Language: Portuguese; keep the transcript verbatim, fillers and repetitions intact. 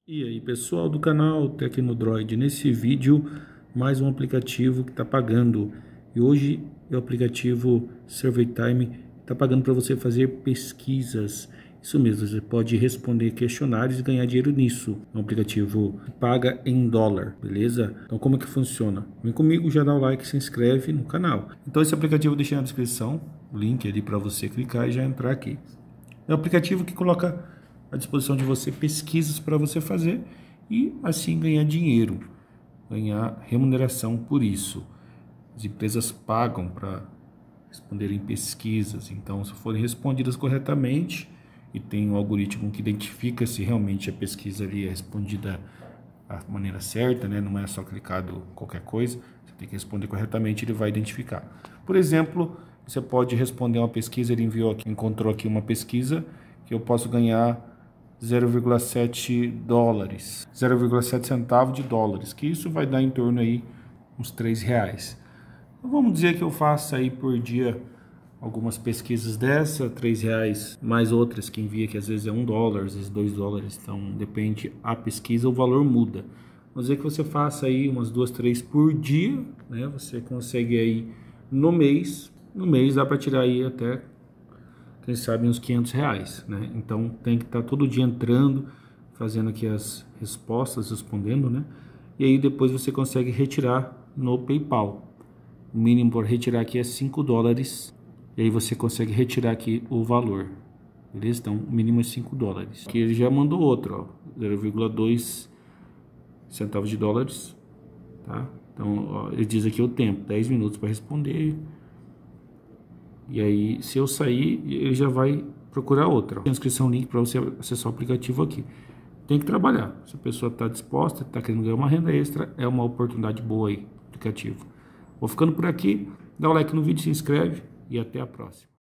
E aí pessoal do canal Tecnodroid, nesse vídeo mais um aplicativo que está pagando, e hoje é o aplicativo SurveyTime, está pagando para você fazer pesquisas. Isso mesmo, você pode responder questionários e ganhar dinheiro nisso. É um aplicativo que paga em dólar, beleza? Então como é que funciona? Vem comigo, já dá o like, se inscreve no canal. Então esse aplicativo eu deixei na descrição, o link ali para você clicar e já entrar aqui. É um aplicativo que coloca à disposição de você pesquisas para você fazer e assim ganhar dinheiro, ganhar remuneração por isso. As empresas pagam para responderem pesquisas, então se forem respondidas corretamente e tem um algoritmo que identifica se realmente a pesquisa ali é respondida da maneira certa, né? Não é só clicado qualquer coisa, você tem que responder corretamente, ele vai identificar. Por exemplo, você pode responder uma pesquisa, ele enviou aqui, encontrou aqui uma pesquisa que eu posso ganhar zero vírgula sete dólares, zero vírgula sete centavos de dólares, que isso vai dar em torno aí uns três reais. Então, vamos dizer que eu faça aí por dia algumas pesquisas dessa, três reais, mais outras que envia que às vezes é um dólar, às vezes dois dólares, então depende a pesquisa, o valor muda. Vamos dizer que você faça aí umas duas, três por dia, né? Você consegue aí no mês, no mês dá para tirar aí até, quem sabe, uns quinhentos reais, né? Então tem que estar tá todo dia entrando, fazendo aqui as respostas, respondendo, né? E aí depois você consegue retirar no PayPal. O mínimo para retirar aqui é cinco dólares. E aí você consegue retirar aqui o valor, beleza? Então o mínimo é cinco dólares. Aqui ele já mandou outro, ó, zero vírgula dois centavos de dólares, tá? Então ó, ele diz aqui o tempo, dez minutos para responder. E aí, se eu sair, ele já vai procurar outra. Tem inscrição, link para você acessar o aplicativo aqui. Tem que trabalhar. Se a pessoa está disposta, está querendo ganhar uma renda extra, é uma oportunidade boa aí, aplicativo. Vou ficando por aqui. Dá o like no vídeo, se inscreve e até a próxima.